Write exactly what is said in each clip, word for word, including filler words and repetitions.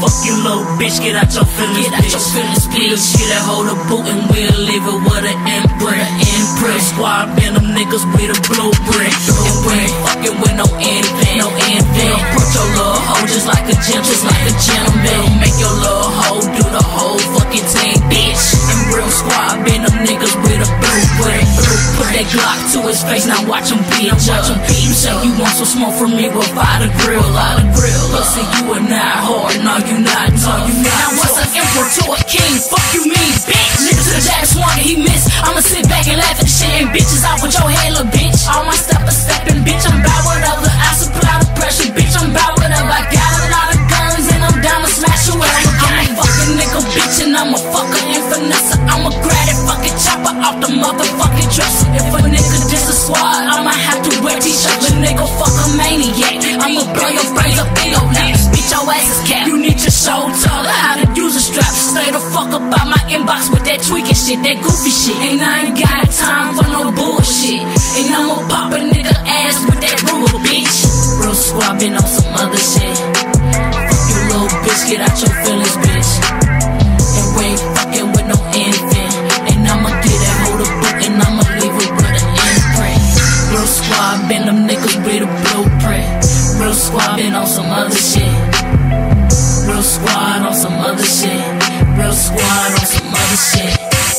Fuck you, little bitch, get out your feelings, get out your feelings, please. Get that hold a boot and we'll leave it with an imprint. Imprint squad, been them niggas with a blueprint. And we ain't fucking with no infant, no infant. Approach your little hoe just like a gym, just like a gentleman. Make your little hoe do the whole fucking thing, bitch. And real squad, been them niggas with a blueprint. Put that Glock to his face, now watch him beat up. You say you want some smoke from me, well, fire the grill, fire the grill. Pussy, you are not hard, no, you not, no, you not. Now what's an emperor to a king? Fuck you mean, bitch. Nigga to the jack swung and he missed. I'ma sit back and laugh at the shit and bitches out with your head, little bitch. All my stuff is stepping, bitch. I'm bout whatever. I supply the pressure, bitch. I'm bout whatever. I got a lot of guns and I'm down to smash you wherever. I'm a fucking nigga, bitch, and I'm a fucker and finesse. I'ma grab that fucking chopper off the motherfucking dresser. If a nigga diss a squad, I'ma have to wear t-shirts. The nigga fuck a maniac. I'ma blow your brains up in your lap. Bitch, your ass is cap. You need your soul taller. How to use a strap. Stay the fuck up out my inbox with that tweaking shit, that goofy shit. And I ain't got time for no bullshit. And I'ma pop a nigga ass with that ruler, bitch. Real squad been on some other shit. Fuck you, little bitch, get out your feelings, bitch. And we ain't fucking with no infant. And I'ma get that hold of book and I'ma leave it with an imprint. Real squad been them niggas with a blueprint. Real squad been on some other shit. Real squad on some other shit. Real squad on some other shit.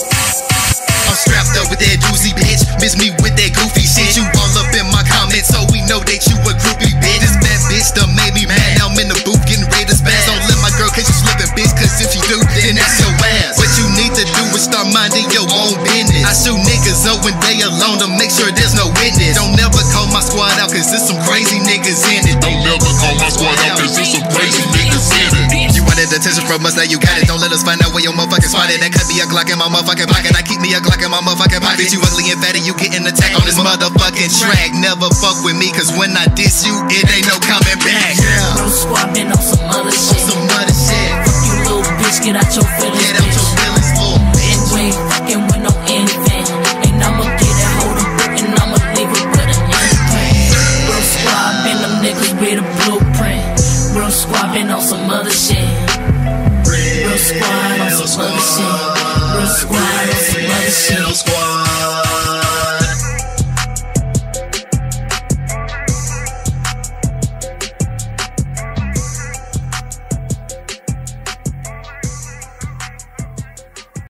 I'm strapped up with that juicy bitch. Miss me with that goofy shit. You all up in my comments, so we know that you a groupie bitch. This bad bitch done made me mad. Now I'm in the booth getting ready to spaz. Don't let my girl catch you slipping, bitch, cause if you do, then that's your ass. What you need to do is start minding your own business. I shoot niggas up when they alone to make sure there's no witness. Don't never call my squad out, cause there's some crazy niggas in it. Don't never call my squad out, cause there's some crazy niggas in it. You wanted attention from us, now you got it. Don't let us find out where your motherfucking spot is. That could be a Glock in my motherfucking pocket. I keep me a Glock in my motherfucking pocket. Bitch, you ugly and fatty, you getting attacked on this motherfucking track. Never fuck with me, cause when I diss you, it ain't no coming back. Yeah. Real squad been on some other shit. Some other shit. Fuck you, little bitch, get out your feelings, Get out your feelings, little bitch. And we ain't fucking with no infant. And I'ma get that hold of book and I'ma leave it with an imprint. Real squad been them niggas with a blueprint. Real squad been on some other shit. Real squad on some other shit. Real squad on some other shit.